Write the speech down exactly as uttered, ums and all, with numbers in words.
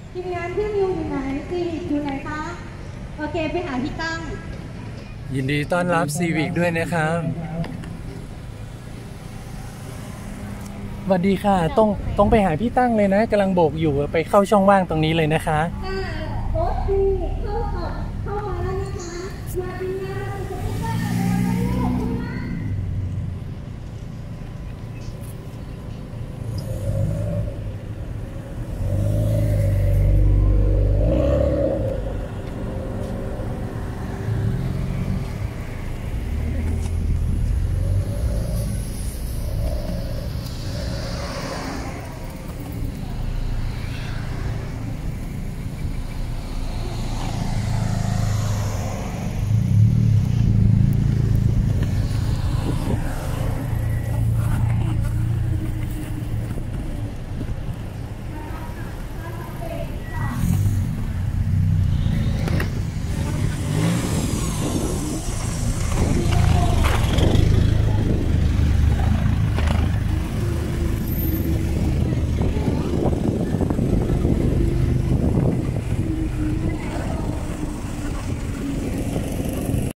ทีมงานพี่มิวอยู่ไหนซีวิกอยู่ไหนคะโอเคไปหาพี่ตั้งยินดีต้อนรับซีวิกด้วยนะครับสวัสดีค่ะต้องต้องไปหาพี่ตั้งเลยนะกำลังโบกอยู่ไปเข้าช่องว่างตรงนี้เลยนะคะค่ะ